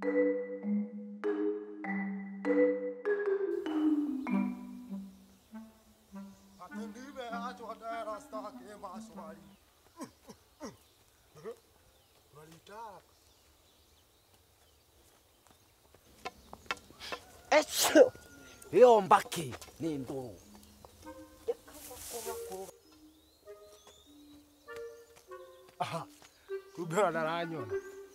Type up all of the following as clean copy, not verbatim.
Atendime acho adara sta ke maswali. Walita. Eso. Yo mbaki ni nduru. Aha. Kubera naranyona.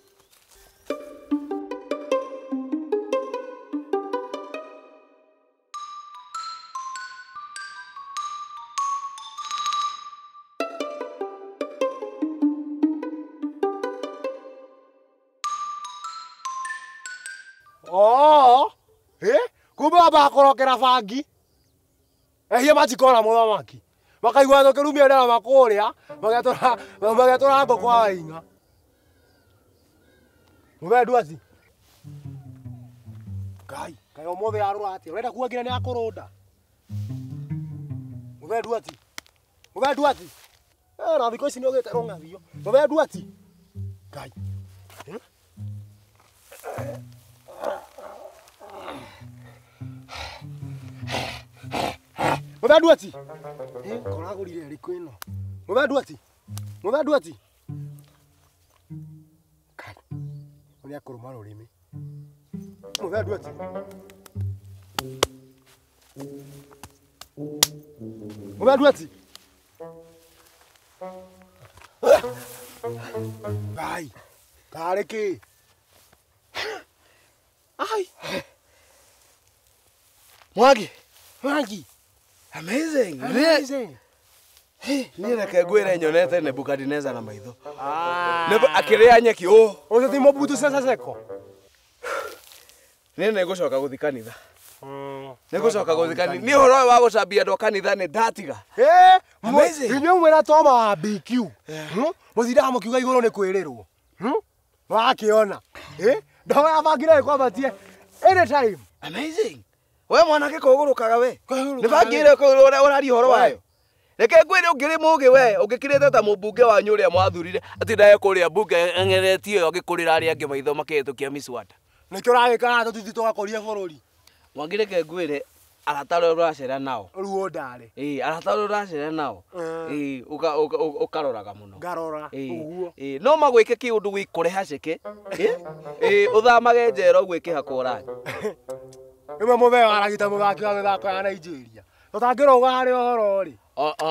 Oh, kumbe abakorokera bangi. Ehia matikora muthamaki. Makaigua thukirumia ndara makuria, magatora ngoko kwa inga. Mubendu ati. Kai omothe arura ati. Urenda kuwa nginya ni akurunda. Mubendu ati. Mubendu ati. Na thiko ici ni ugite rung'athio. Mubendu ati. Kai. Mubendu ati. Koragurire riku ino. Mubendu ati. Mubendu ati. Kai. Oni akuruma rurimi. Mubendu ati. Mubendu ati. Kai. Kareki. Ai. Mwangi. Amazing. Amazing. Ni reke ngwire nyonete Nebukadneza na maitho. Akiria nyeki o. Uthi Mobutu Sese Seko. Ni negucoka guthi kanitha. Negucoka guthi kanitha. Ni horo wa gucambia ndo kanitha ni ndatiga. Amazing. Inyo mwera toma wa BQ. Muthira mukiuga iguru ni kwirirwo. Wakiona. Ndo abangire kwambatie anytime. Amazing. We mwanake kugurukaga we. Ni bangire urari horo wayo. Reke ngwire ungiri mugi we ungikirite ta mubunge wanyu uria mwathurire ati ndaye kuria bunge engeretie agikurira ari angi maitho makihitukia miswata. Nikio ragikara tuthi tugakoria bururi. Mwangire ke ngwire arataro uracera nao. Ruo ndare. Arataro uracera nao. Ukaroraga muno. Ngarora. Uguo. No magwike kiundu gwikore haceke. Uthamage njero gwike hakora. Imwe mube waragita muthaki wa mithako ya Nigeria. Tutangiroga hari ohoro ri.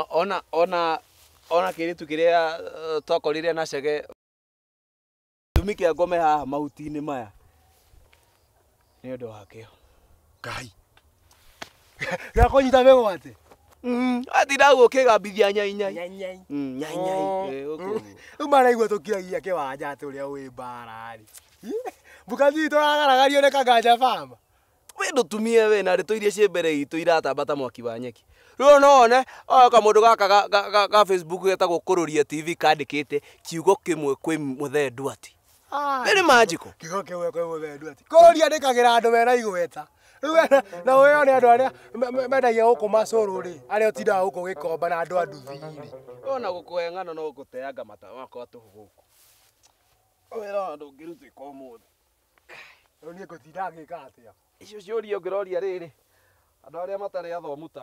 Ona kiritu kiria twakorire na cege tumikia ngome haha mahuti-ini maya ni undu wakio. Ngai. Gakonyita mego ate. Ati ndaguo kigambithia nyainyai. Nyainyai. Nyainyai. Umaraigua tukiragia kiwanja turia wi mbara ri. Bukathi turagaragario ne kanganja fama. We ndutumie we na rito iria cie mbere itu iratambata mwaki wa nyeki. Riu no one kamundu gaka ga Facebook getagwo Kururia TV kandikite kiugo kimwe kwi Muthendu ati. Ni magical. Kiugo kimwe kwi Muthendu ati. Kururia ndikagira andu mena igweta. Na we one andu aria mendagia guku macuru ri. Aria utindaga guku gikomba na andu anduthi ri. Ona gukuhe ng'ano no guteanga mata wakwa tuhu guku. Wera andu ngirutika umuthi. Riu nie ngutinda ngika atia. Icio ciuria ungiroria riri. Andu aria matari athomu ta.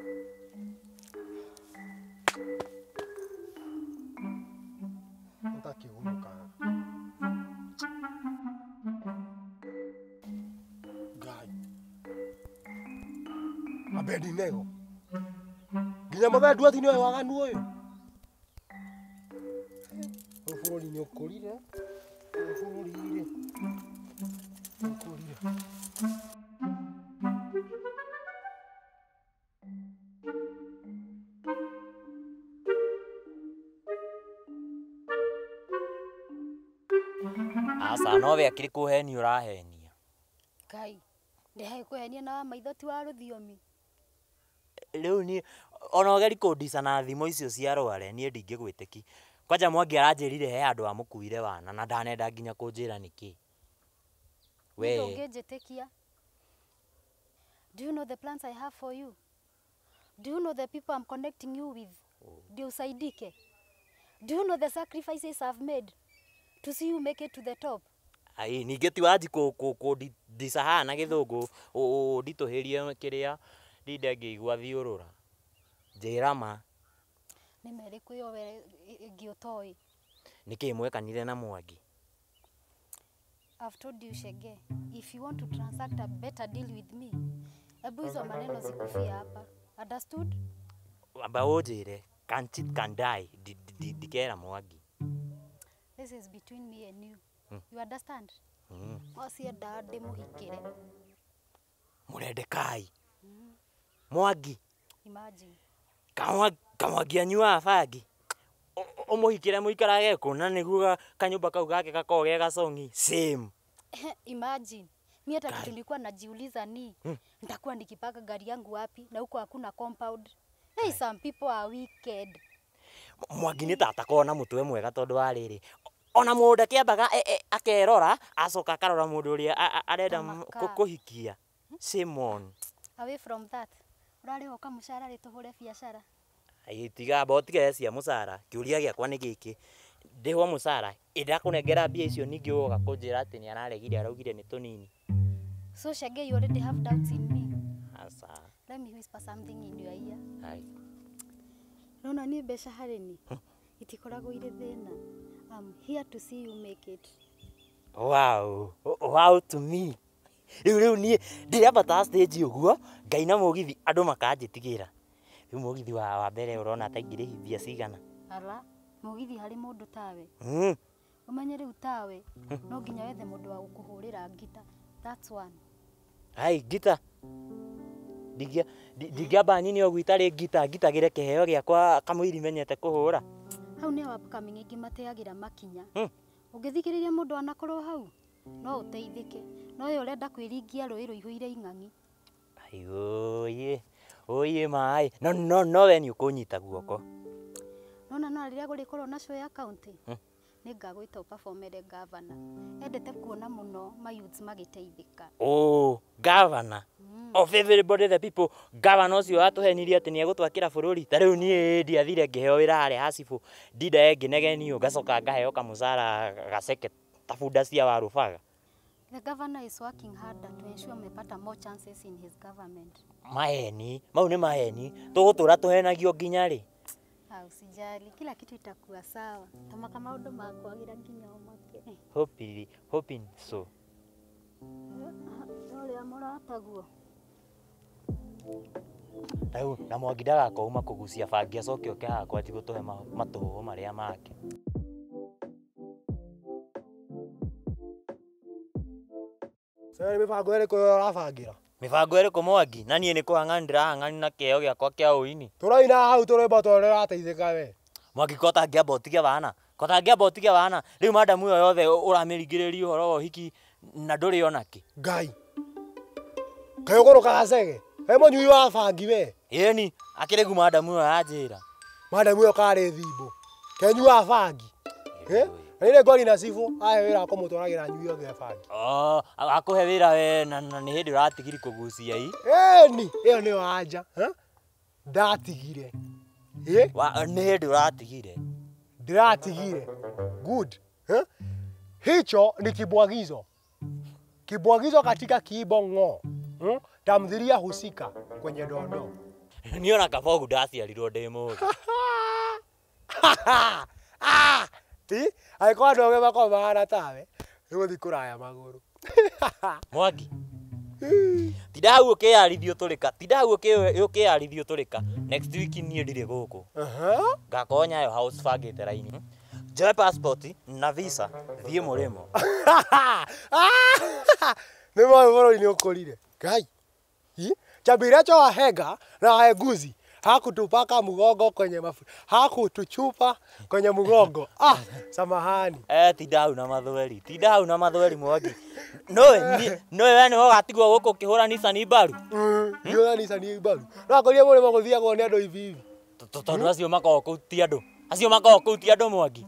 Utakiguruka. Ngai. Abednego. Nginya Muthendu ati niwe waganu uyu. Bururi ni ukurire. Bururi. Ukurire. Asa no we akiri kuheni urahenia. Kai, ndehe kuhenia na maitho ti wa ruthiomi. Riu ni ona ugeri kundisa na thimo icio cia rware nie ndingigwitiki. Kwanja Mwangi aranjirire he andu amukuire wana na ndanenda nginya kunjira niki. We Ndungijitikia. Do you know the plans I have for you? Do you know the people I'm connecting you with? Ndio usaidike. Do you know the sacrifices I've made to see you make it to the top? Ai ningĩ ti wanji ndicahana gĩthũngũ nditũhĩrie kĩrĩa ndinde ngĩigua thiũrũra. Njĩra ma. Nĩ merĩkũ yo we ngĩũtoĩ? Nĩkĩ mwekanire na Mwangi? I've told you Shege, if you want to transact a better deal with me, ebu hizo maneno zikufia hapa. Understood? Amba ũnjĩre, can cheat can die, ndikera Mwangi. This is between me and you. You understand? Osienda ndĩmũhingĩre. Mũrendekai. Mwangi. Imagine. Kamwangi anyuaga bangi. Ũmũhikĩre mũikarage kũ na nĩguo kanyũmba kau gake gakorwo ge gacong'i. Same. Imagine. Mimi hata kitu nilikuwa najiuliza ni nitakuwa nikipaka gari yangu wapi na huko hakuna compound. Hey, some people are wicked. Mwangi nĩ tata kona mũtwe mwega tondũ wa rĩrĩ. Ona mũndũ kĩambaga akerora acoka akarora mũndũ ũrĩa arenda kũhikia. Simon. Away from that. Urarĩ hoka mũcara rĩ tũhũre biacara. Tiga botige cia mũcara. Kĩũria gĩakwa nĩ gĩkĩ. Ndĩhwo mũcara ndakũnengera mbia icio ningĩ woga kũnjĩra atĩ nĩ araregire araugire nĩ tũnini. So Shege, you already have doubts in me. Asa. Let me whisper something in your ear. Hai. Nona ni mbeca harĩ ni. Itikoragwo irĩ thĩna. I'm here to see you make it. Wow. Wow to me. Rĩu niĩ ndĩrambata stage ũguo Ngai na mũgithi andũ makanjĩtigĩra. Rĩu mũgithi wa mbere ũrona ta ingĩrĩhithia cigana. Ala, mũgithi harĩ mũndũ tawe. Ũmenye rĩu tawe no nginya wethe mũndũ wa gũkũhũrĩra ngita. That's one. Hai ngita. Ndingĩamba nyini ũguo itarĩ ngita ngitagĩre kĩheo gĩakwa kamũiri menyete kũhũra. Hau nĩ upcoming ingĩ mateagĩra makinya. Ũngĩthikĩrĩria mũndũ anakorwo hau no ũteithĩke. No ũyũ ũrenda kwĩringia rũĩ rũihũire ing'ang'i. Ai oye mai. No we nĩ ũkũnyita guoko. Nona no rĩrĩa gũrĩkorwo na show ya county. Nĩ ngagwĩta ũperformere governor. Endete kuona mũno my youths magĩteithĩka. Oh, governor. Of everybody the people, governor ũcio atũhenirie atĩ nĩ egũtwakĩra bũrũri. Ta rĩu niĩ ndiathire ngĩheo wĩra harĩa Hasifu. Ndinda ngĩnegenio ngacoka ngaheo kamũcara gaceke tabunda cia warũbaga. The governor is working harder to ensure mepata more chances in his government. Maheni, mau nĩ maheni. Tũgũtũra tũhenagio nginya rĩ. Usijali, kila kitu itakuwa sawa. Kama maũndũ makwagĩra nginya ũmake. Hoping so. Ũrĩa mũrataguo. Rĩu na Mwangi ndagakorwo kũgucia bangi acoke oke haha kwanji gũtũhe matũhũhũ marĩa make. Sasa mipango ĩrĩkũ ũrabangĩra? Mibango ĩrĩkũ Mwangi? Na niĩ nĩ kũhang'ani ndĩrahang'ani na kĩheo gĩakwa kĩa ũini. Tũraina hau tũrĩmba tũrĩa ũrateithĩka we. Mwangi kota ngĩamba ũtige bana. Rĩu madamu ĩyo yothe ũramĩringĩrĩria ũhoro wa ũhiki na ndũrĩ ona kĩ. Ngai. Kaĩ ũgũrũkaga cege? He mũnyui wa bangi we. Ĩni, akĩrĩgu madamu ĩyo yanjĩra. Madamu ĩyo karĩ thimbo. Kenyui wa bangi. Nĩ ngori na cibũ, ahe wĩra kũmũtwaragĩra nyui yothe ya bangi. Akũhe wĩra we na nĩ hĩndĩ ũratigiri kũgucia ĩ. Ĩni, ĩyo nĩyo anja. Ndatigire. Nĩ hĩndĩ ũratigire. Ndiratigire. Good. Hicho ni kibwagizo. Kibwagizo katika Kibongo. Tamthilia husika kwenye dondoo. Niona kabogu ndaciarirwo ndĩ mũndũ. Aiko andũ angĩ makorwo mahana tawe. Nĩgũthiĩ kũraya magũrũ. Mwangi. Tinda hau ũkĩyarithio tũrĩka. Next week niĩ ndirĩ gũkũ. Ngakorwo Nyayo house bangĩte raini. Njoe passport na visa thiĩ Mũrĩmo. Nĩ moyo bũrũri-inĩ ũkũrire. Ngai. Chambire cho wahenga na wahenguzi. Hakutupaka mgongo kwenye hakutuchupa kwenye mgongo. Samahani. Tinda hau na mathweri Mwangi. Nowe we nĩ ũgatigwo gũkũ ũkĩhũra Nissan mbaru. Nĩhũra Nissan mbaru. No akorie Mũrĩmo gũthiagwo nĩ andũ hivi. Tondũ acio makoragwo kũu ti andũ. Mwangi.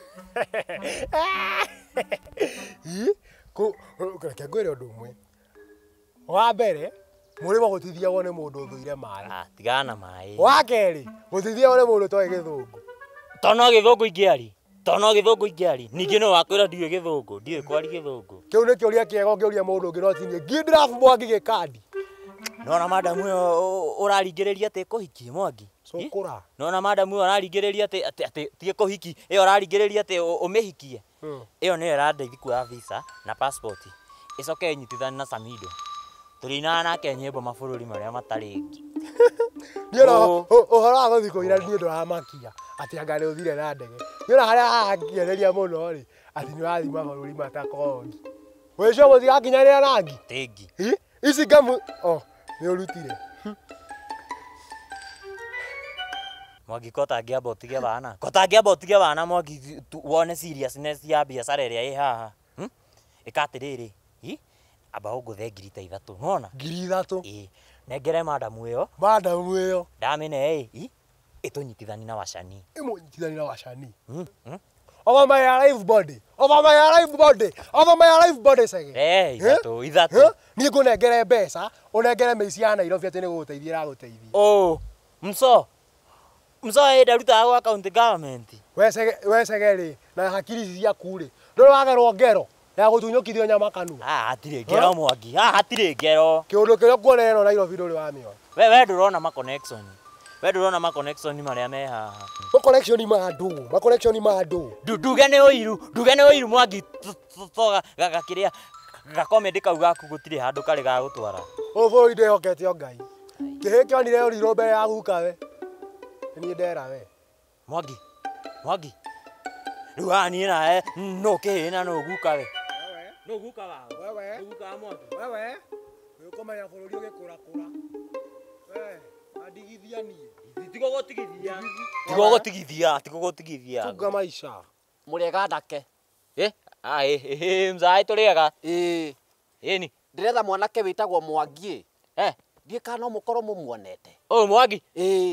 Reke ngwĩre ũndũ ũmwe. Wa mbere Mũrĩmo gũtithiagwo nĩ mũndũ ũthũire maĩ. Tigana na maĩ. Wa kerĩ gũtithiagwo nĩ mũndũ ũtoĩ Gĩthũngũ. Tondũ no Gĩthũngũ ingĩari. Tono githungu ingiari. Ningi no wakwira ndiwe githungu, ndiwe kwari githungu. Kiu ni kiuria kiega ungiuria mundu ungi no tinie. Gidraft Mwangi gikandi. Nona madam uyo uraringiriria ati kuhikie Mwangi. Sokora. Nona madam uyo uraringiriria ati tie kuhiki. Iyo uraringiriria ati umihikie. Iyo ni irandeithia kuoya visa na passport. Icoke nyitithani na Samido. Turina nake nyimbo mabururi maria mataringi. Niona uhoro wa guthi kuira ni ndu wa makia ati angare uthire na ndege. Niona haria hangiereria muno ri ati ni wathi mabururi matakongi. Weco mutigakinyanira rangi. Tengi. Ici gamu ni urutire. Mwangi kotangiamba utige bana. Kotangiamba utige bana Mwangi wone seriousness ya biacara iria i haha. Ikatiriri. Aba uguthe ngiri ta 3. Nona? Ngiri 3. Nengere madam iyo. Madam iyo. Ndamine itunyitithani na wacani. Imunyitithani na wacani. Over my life body. Over my life body. Over my life body sege. Ithatu. Ni ngunengere mbeca, unengere meici ya Nairobi ati ni guguteithia ra guteithia. Mso ndaruta gwa county government. Wecege ri na hakiri cia kuri. Ndoro wagerwo ngero ya gutunyukithio nyama kanua. Hatire ngero Mwangi. Hatire ngero. Kiundu kiria kuonera ino Nairobi nduri wa mio. We ndurona ma connection. We ndurona ma connection maria me haha. Ma connection ma andu. Nduge ni uiru Mwangi gakiria gakomedi kau gaku gutire handu kari ga gutwara. Buri ndehokete o Ngai. Kihiki onire urirwo mbere ya guka we. Ni ndera we. Mwangi. Ruhani nae no kihina no guka we. No guka wao. Wewe. No guka Mwangi. Wewe. Ukomenya bururi ugikura. Adigithia nie. Tigo gutigithia. Tuga maisha. Muriega ndake. Mzai turiega. Ni. Ndiretha mwanake witagwo Mwangi. Ndie kana mukoro mumuonete. Mwangi.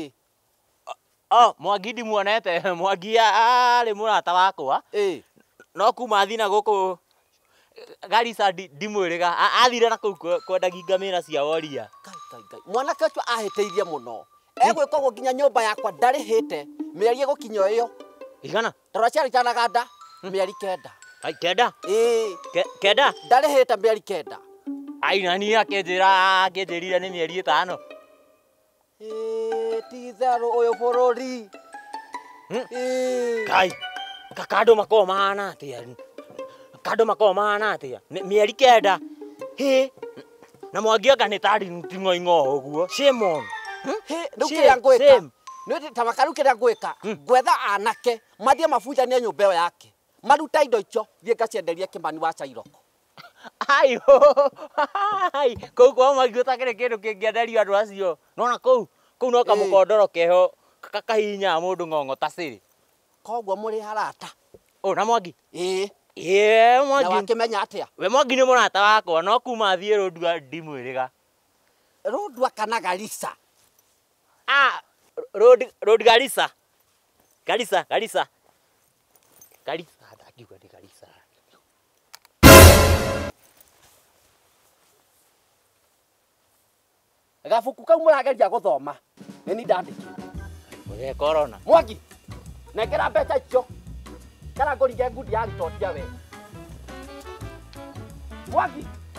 Mwangi ndimuonete Mwangi ari murata wakwa no kuma thina guku Garissa ndimwiriga athire na kuu kwendagia ngamira cia woria mwanake ucio ahiteithia muno egwikogwo nginya nyumba yakwa ndarihite mieri gukinya iyo igana tara ciari canaganda mieri 9 ai 9 9 ndarihite mieri 9 ai nani akenjirire ni mieri 5 titharu uyu bururi kai kakado mako mahana atia kado mako mahana atia mieri 9 na Mwangi anga ni tari ngoingo uguo shemon ndukiria ngwika ni tamakaru kiria ngwika gwetha anake mathie mabuja ni nyumba yo yake maruta indo icio thie ngacienderia Kimani wa Chairoko ai kwa Mwangi utakire kindu kingienderio andu acio nona kou no kamukondoro keho kakahinya mundu ngongo tasiri kogwo muri harata na Mwangi Mwangi na wakimenya atia we Mwangi ni murata wakwa no kuma thie rodua ndimwiriga rodua kana Garissa road Garissa ndakiuga ndi Garissa gabuku kau murageria guthoma ni ndandiki we corona Mwangi nengera mbeca icio kana ngurige ngundi ya gitotia we Mwangi